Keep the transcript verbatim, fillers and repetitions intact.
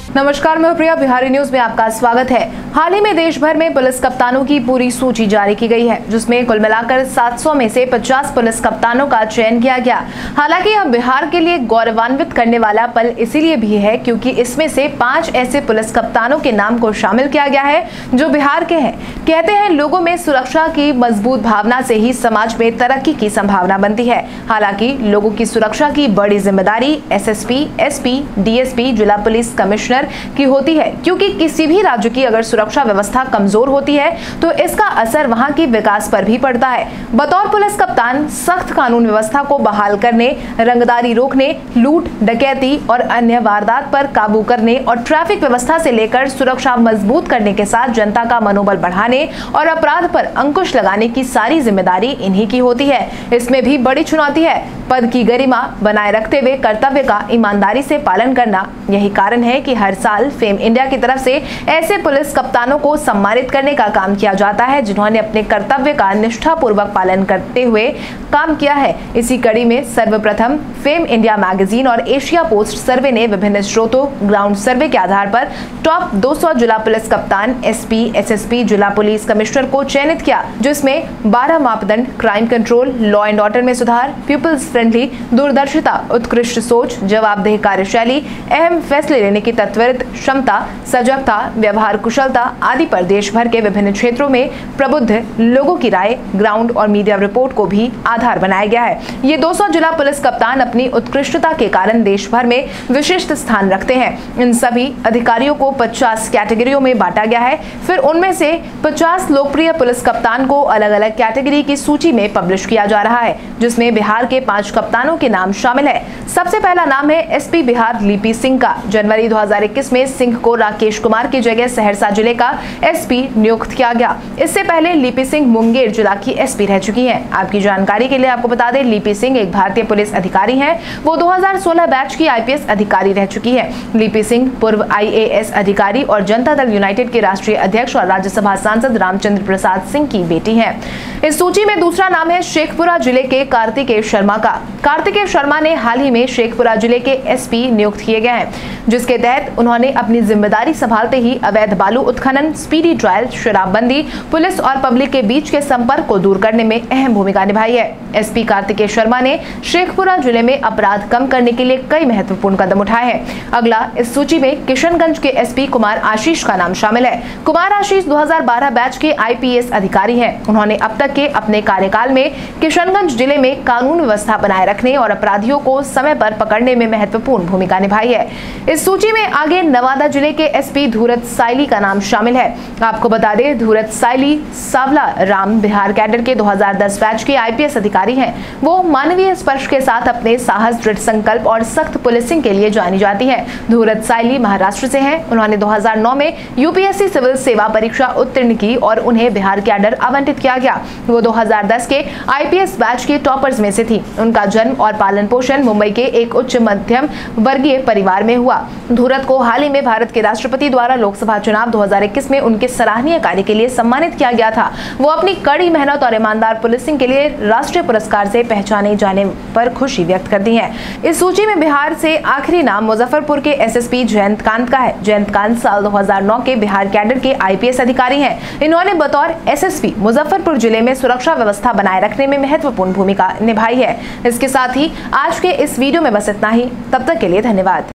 नमस्कार, मैं प्रिया, बिहारी न्यूज में आपका स्वागत है। हाल ही में देश भर में पुलिस कप्तानों की पूरी सूची जारी की गई है, जिसमें कुल मिलाकर सात सौ में से पचास पुलिस कप्तानों का चयन किया गया। हालांकि यह बिहार के लिए गौरवान्वित करने वाला पल इसीलिए भी है क्योंकि इसमें से पांच ऐसे पुलिस कप्तानों के नाम को शामिल किया गया है जो बिहार के हैं। कहते हैं लोगों में सुरक्षा की मजबूत भावना से ही समाज में तरक्की की संभावना बनती है। हालांकि लोगों की सुरक्षा की बड़ी जिम्मेदारी एसएसपी, एसपी, डीएसपी, जिला पुलिस कमिश्नर की होती है, क्योंकि किसी भी राज्य की अगर सुरक्षा व्यवस्था कमजोर होती है तो इसका असर वहां की विकास पर भी पड़ता है। बतौर पुलिस कप्तान सख्त कानून व्यवस्था को बहाल करने, रंगदारी रोकने, लूट, डकैती और अन्य वारदात पर काबू करने और ट्रैफिक व्यवस्था से लेकर सुरक्षा मजबूत करने के साथ जनता का मनोबल बढ़ाने और अपराध पर अंकुश लगाने की सारी जिम्मेदारी इन्हीं की होती है। इसमें भी बड़ी चुनौती है पद की गरिमा बनाए रखते हुए कर्तव्य का ईमानदारी से पालन करना। यही कारण है कि हर साल फेम इंडिया की तरफ से ऐसे पुलिस कप्तानों को सम्मानित करने का काम किया जाता है जिन्होंने अपने कर्तव्य का निष्ठापूर्वक पालन करते हुए काम किया है। इसी कड़ी में सर्वप्रथम फेम इंडिया मैगजीन और एशिया पोस्ट सर्वे ने विभिन्न स्रोतों ग्राउंड सर्वे के आधार पर टॉप दो सौ जिला पुलिस कप्तान, एसपी, एसएसपी, जिला पुलिस कमिश्नर को चयनित किया, जिसमें बारह मापदंड crime control, law and order में सुधार, पीपल्स फ्रेंडली, दूरदर्शिता, उत्कृष्ट सोच, जवाबदेह कार्यशैली, अहम फैसले लेने की तत्वरित क्षमता, सजगता, व्यवहार कुशलता आदि पर देश भर के विभिन्न क्षेत्रों में प्रबुद्ध लोगों की राय, ग्राउंड और मीडिया रिपोर्ट को भी आधार बनाया गया है। ये दो सौ जिला पुलिस कप्तान अपनी उत्कृष्टता के कारण देश भर में विशिष्ट स्थान रखते हैं। इन सभी अधिकारियों को पचास कैटेगरियों में बांटा गया है। फिर उनमें से पचास लोकप्रिय पुलिस कप्तान को अलग अलग कैटेगरी की सूची में पब्लिश किया जा रहा है, जिसमें बिहार के पांच कप्तानों के नाम शामिल है। सबसे पहला नाम है एसपी बिहार लिपि सिंह का। जनवरी दो हज़ार इक्कीस में सिंह को राकेश कुमार की जगह सहरसा जिले का एसपी नियुक्त किया गया। इससे पहले लिपि सिंह मुंगेर जिला की एसपी रह चुकी हैं। आपकी जानकारी के लिए आपको बता दें, लिपि सिंह एक भारतीय पुलिस अधिकारी हैं। वो दो हज़ार सोलह बैच की आईपीएस अधिकारी रह चुकी है। लिपि सिंह पूर्व आईएएस अधिकारी और जनता दल यूनाइटेड के राष्ट्रीय अध्यक्ष और राज्यसभा सांसद रामचंद्र प्रसाद सिंह की बेटी है। इस सूची में दूसरा नाम है शेखपुरा जिले के कार्तिकेय शर्मा का। कार्तिकेय शर्मा ने हाल ही में शेखपुरा जिले के एसपी नियुक्त किए गए हैं, जिसके तहत उन्होंने अपनी जिम्मेदारी संभालते ही अवैध बालू उत्खनन, स्पीडी ट्रायल, शराबबंदी, पुलिस और पब्लिक के बीच के संपर्क को दूर करने में अहम भूमिका निभाई है। एसपी कार्तिकेय शर्मा ने शेखपुरा जिले में अपराध कम करने के लिए कई महत्वपूर्ण कदम उठाए हैं। अगला इस सूची में किशनगंज के एसपी कुमार आशीष का नाम शामिल है। कुमार आशीष दो हज़ार बारह बैच के आईपीएस अधिकारी हैं। उन्होंने अब तक के अपने कार्यकाल में किशनगंज जिले में कानून व्यवस्था बनाए रखने और अपराधियों को समय पर पकड़ने में महत्वपूर्ण भूमिका निभाई है। इस सूची में आगे नवादा जिले के एसपी धूरत साइली का नाम शामिल है। आपको बता दें, धूरत साइली सावला राम बिहार कैडर के दो हज़ार दस बैच के आईपीएस अधिकारी हैं। वो मानवीय स्पर्श के साथ अपने साहस, दृढ़ संकल्प और सख्त पुलिसिंग के लिए जानी जाती है। धूरत साइली महाराष्ट्र से हैं। उन्होंने दो हज़ार नौ में यूपीएससी सिविल सेवा परीक्षा उत्तीर्ण की और उन्हें बिहार कैडर आवंटित किया गया। वो दो हज़ार दस के आईपीएस बैच के टॉपर्स में से थी। उनका जन्म और पालन पोषण मुंबई के एक उच्च मध्यम वर्गीय परिवार में हुआ। धूरत को हाल ही में भारत के राष्ट्रपति द्वारा लोकसभा चुनाव दो हज़ार इक्कीस में उनके सराहनीय कार्य के लिए सम्मानित किया गया था। वो अपनी कड़ी मेहनत और ईमानदार पुलिसिंग के लिए राष्ट्रीय पुरस्कार से पहचाने जाने पर खुशी व्यक्त करती हैं। इस सूची में बिहार से आखिरी नाम मुजफ्फरपुर के एसएसपी जयंत कांत का है। जयंत कांत साल दो हज़ार नौ के बिहार कैडर के आईपीएस अधिकारी हैं। इन्होंने बतौर एसएसपी मुजफ्फरपुर जिले में सुरक्षा व्यवस्था बनाए रखने में महत्वपूर्ण भूमिका निभाई है। इसके साथ ही आज के इस वीडियो में बस इतना ही। तब तक के लिए धन्यवाद।